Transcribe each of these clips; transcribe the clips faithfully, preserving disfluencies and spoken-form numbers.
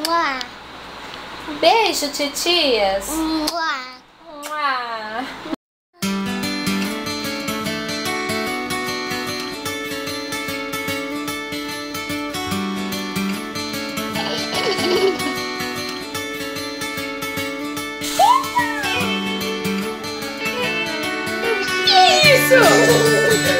Mua. Beijo, titias. Mua. Mua. Que isso?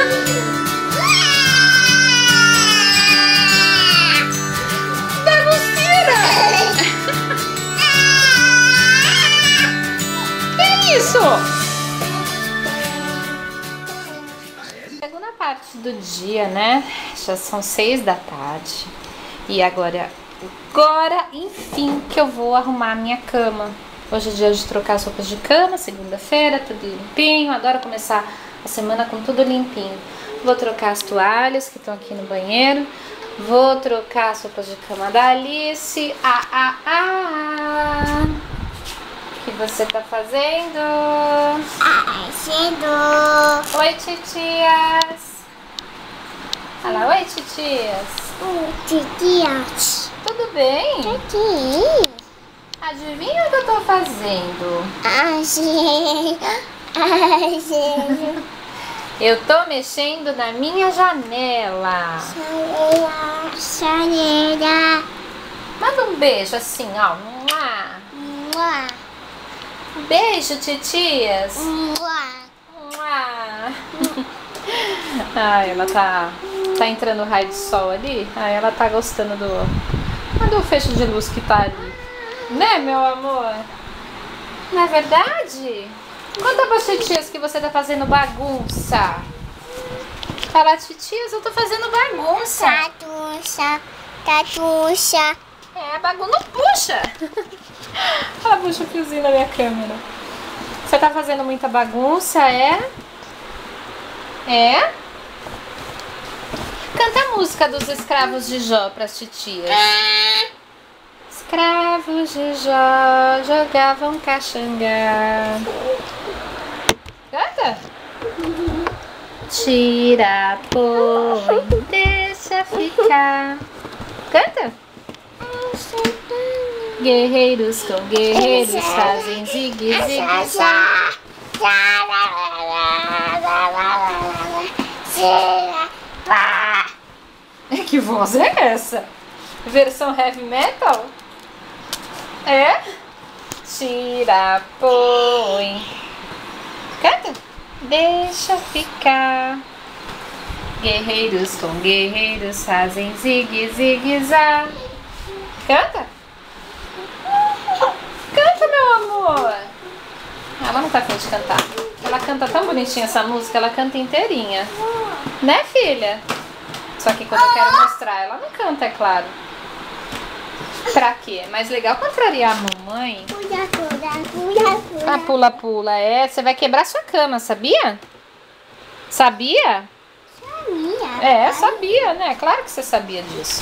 Isso! Segunda parte do dia, né? Já são seis da tarde. E agora, agora, enfim, que eu vou arrumar a minha cama. Hoje é dia de trocar as roupas de cama, segunda-feira, tudo limpinho. Adoro começar a semana com tudo limpinho. Vou trocar as toalhas que estão aqui no banheiro. Vou trocar as roupas de cama da Alice. Ah, ah, ah! O que você tá fazendo? Fazendo. Oi, titias. Fala, oi, titias. Oi, titias. Tudo bem? Aqui. Adivinha o que eu tô fazendo? Assim. Assim. Eu tô mexendo na minha janela. Chaneira. Chaneira. Manda um beijo assim, ó. Mua. Mua. Beijo, titias. Mua. Mua. Ai, ela tá, tá entrando o raio de sol ali. Ai, ela tá gostando do, do feixe de luz que tá ali. Né, meu amor? Não é verdade? Conta pra titias que você tá fazendo bagunça. Fala, titias, eu tô fazendo bagunça. Tatucha. Tatucha. É, a bagunça não puxa. Ela puxa o fiozinho na minha câmera. Você tá fazendo muita bagunça, é? É? Canta a música dos escravos de Jó pras titias. Escravos de Jó jogavam caxangá. Canta? Tira, põe, deixa ficar. Canta? Guerreiros com guerreiros fazem zigue-zigue-zá. Que voz é essa? Versão heavy metal? É? Tira, põe. Canta? Deixa ficar. Guerreiros com guerreiros fazem zigue-zigue-zá. Canta? Canta, meu amor. Ela não tá afim de cantar. Ela canta tão bonitinha essa música, ela canta inteirinha. Né, filha? Só que quando eu quero mostrar, ela não canta, é claro. Pra quê? É mais legal contrariar a mamãe. Pula, pula, pula, pula. Ah, pula, pula. É, você vai quebrar sua cama, sabia? Sabia? É, sabia, né? Claro que você sabia disso.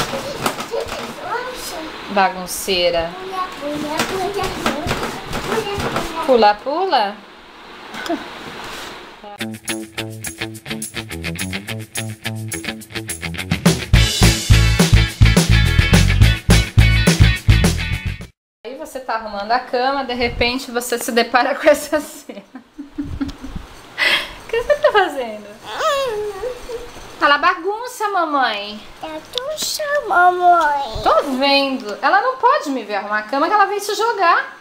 Bagunceira. Pula, pula. Aí você tá arrumando a cama, de repente você se depara com essa cena. O que você tá fazendo? Fala, bagunça, mamãe. Tatucha, mamãe. Tô vendo. Ela não pode me ver arrumar a cama, que ela vem se jogar.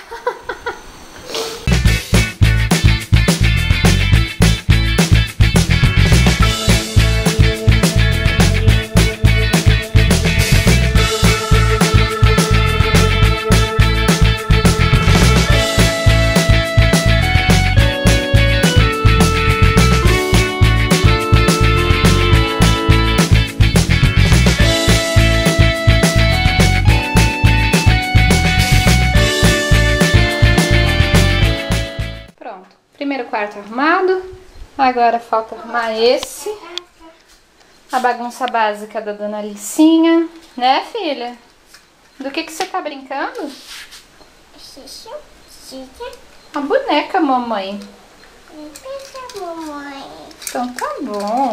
Primeiro quarto arrumado, agora falta arrumar esse, a bagunça básica da dona Alicinha, né, filha? Do que que você tá brincando? Xixi, xixi. A boneca, mamãe. Deixa, mamãe. Então tá bom.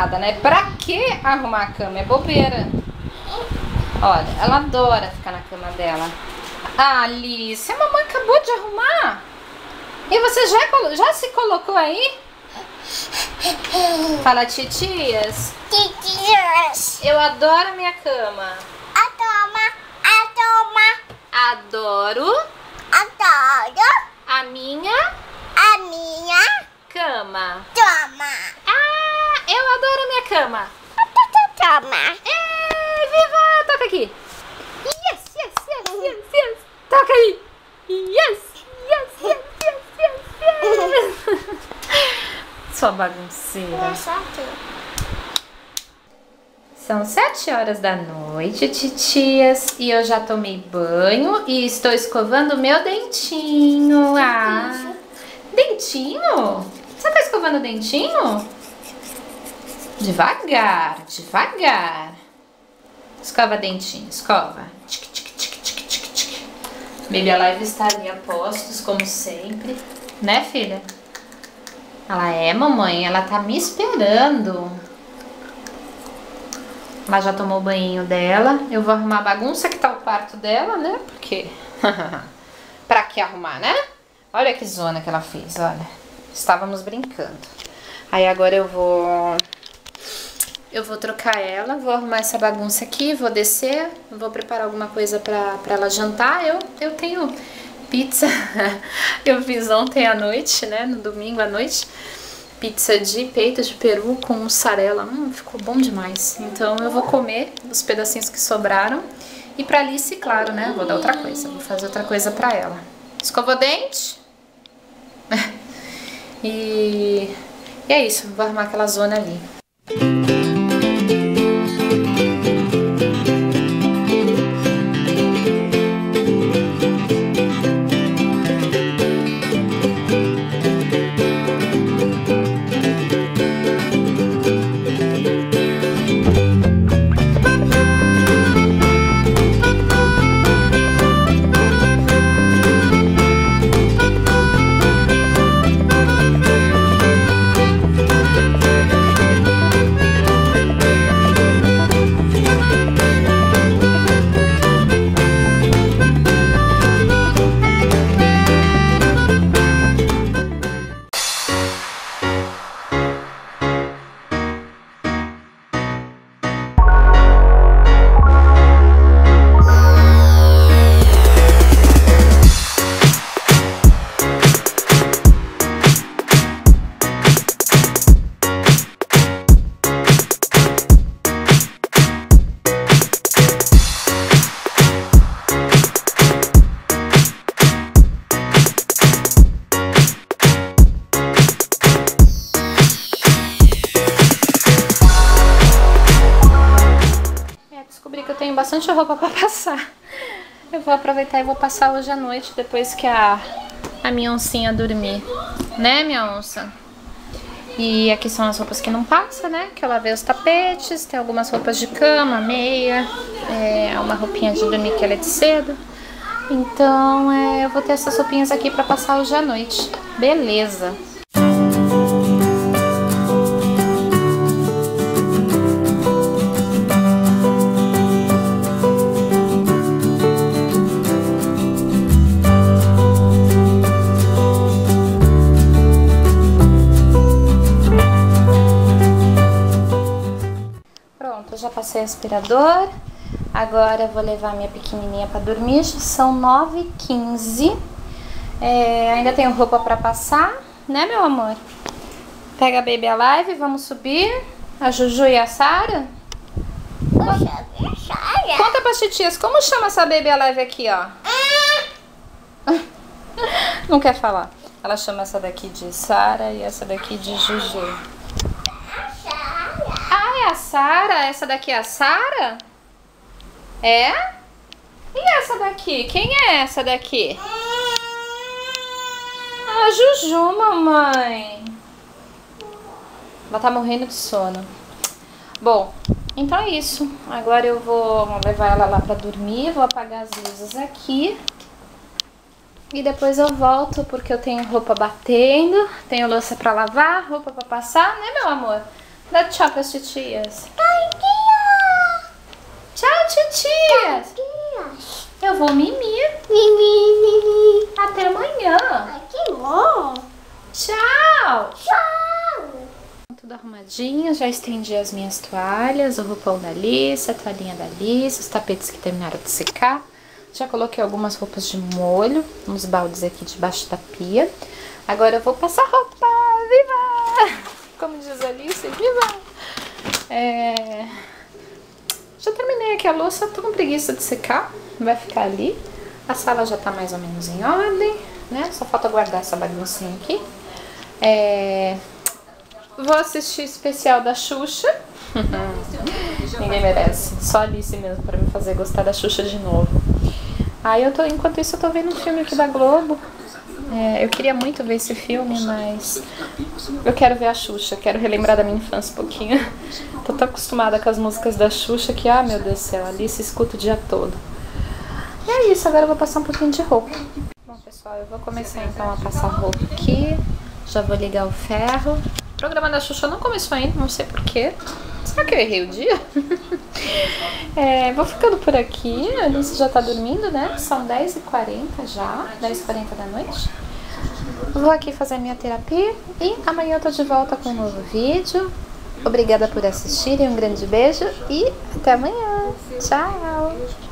nada, né? Pra que arrumar a cama? É bobeira. Olha, ela adora ficar na cama dela. Ah, Alice, a mamãe acabou de arrumar. E você já, já se colocou aí? Fala, titias. Titias. Eu adoro a minha cama. Adoma. Adoma. Adoro Adoro. a minha A minha cama. toma. Ah, eu adoro a minha cama. Toma. Ei, viva! Toca aqui. Yes, yes, yes, yes, yes. Toca aí. Yes, yes, yes, yes, yes, yes. Sua bagunceira. São sete horas da noite, titias, e eu já tomei banho e estou escovando o meu dentinho. Ah, dentinho? Você tá escovando o dentinho? Devagar, devagar. Escova dentinho, escova. Tic, tic, tic, tic, tic, tic. Baby Alive está ali a postos, como sempre. Né, filha? Ela é, mamãe, ela tá me esperando. Ela já tomou o banhinho dela. Eu vou arrumar a bagunça que tá o quarto dela, né? Porque... pra que arrumar, né? Olha que zona que ela fez, olha. Estávamos brincando. Aí agora eu vou... Eu vou trocar ela, vou arrumar essa bagunça aqui, vou descer, vou preparar alguma coisa pra, pra ela jantar. Eu, eu tenho pizza, eu fiz ontem à noite, né, no domingo à noite, pizza de peito de peru com mussarela, hum, ficou bom demais. Então eu vou comer os pedacinhos que sobraram e pra Alice, claro, né, vou dar outra coisa, vou fazer outra coisa pra ela. Escovou o dente? e, e é isso, vou arrumar aquela zona ali. Tenho bastante roupa pra passar. Eu vou aproveitar e vou passar hoje à noite, depois que a, a minha oncinha dormir. Né, minha onça? E aqui são as roupas que não passa, né? Que eu lavei os tapetes, tem algumas roupas de cama, meia, é, uma roupinha de dormir que ela é de cedo. Então, é, eu vou ter essas roupinhas aqui pra passar hoje à noite. Beleza. Eu já passei o aspirador, agora eu vou levar minha pequenininha para dormir, já são nove e quinze, é, ainda tenho roupa para passar, né, meu amor? Pega a Baby Alive, vamos subir, a Juju e a Sara. Conta para as titias, como chama essa Baby Alive aqui, ó? Não quer falar. Ela chama essa daqui de Sara e essa daqui de Juju. A Sara? Essa daqui é a Sara? É? E essa daqui? Quem é essa daqui? Ah, Juju, mamãe. Ela tá morrendo de sono. Bom, então é isso. Agora eu vou levar ela lá pra dormir. Vou apagar as luzes aqui. E depois eu volto, porque eu tenho roupa batendo. Tenho louça pra lavar, roupa pra passar, né, meu amor? Dá tchau pras titias. Tadinha. Tchau, titias. Tadinha. Eu vou mimir. Mimi. Até amanhã. Ai, que bom. Tchau. Tchau. Tudo arrumadinho, já estendi as minhas toalhas, o roupão da Alice, a toalhinha da Alice, os tapetes que terminaram de secar. Já coloquei algumas roupas de molho, uns baldes aqui debaixo da pia. Agora eu vou passar roupa, viva! Como diz a Alice, viva! É... Já terminei aqui a louça, tô com preguiça de secar, vai ficar ali. A sala já tá mais ou menos em ordem, né? Só falta guardar essa baguncinha aqui. É... Vou assistir especial da Xuxa. Ninguém merece. Só a Alice mesmo pra me fazer gostar da Xuxa de novo. Aí eu tô, enquanto isso eu tô vendo um filme aqui da Globo. É, eu queria muito ver esse filme, mas eu quero ver a Xuxa, quero relembrar da minha infância um pouquinho. Tô tão acostumada com as músicas da Xuxa que, ah, meu Deus do céu, a Alice escuta o dia todo. E é isso, agora eu vou passar um pouquinho de roupa. Bom, pessoal, eu vou começar então a passar roupa aqui. Já vou ligar o ferro. O programa da Xuxa não começou ainda, não sei porquê. Será que eu errei o dia? é, vou ficando por aqui. A Alice já tá dormindo, né? São dez e quarenta já, dez e quarenta da noite. Vou aqui fazer minha terapia e amanhã eu tô de volta com um novo vídeo. Obrigada por assistirem, um grande beijo e até amanhã. Tchau!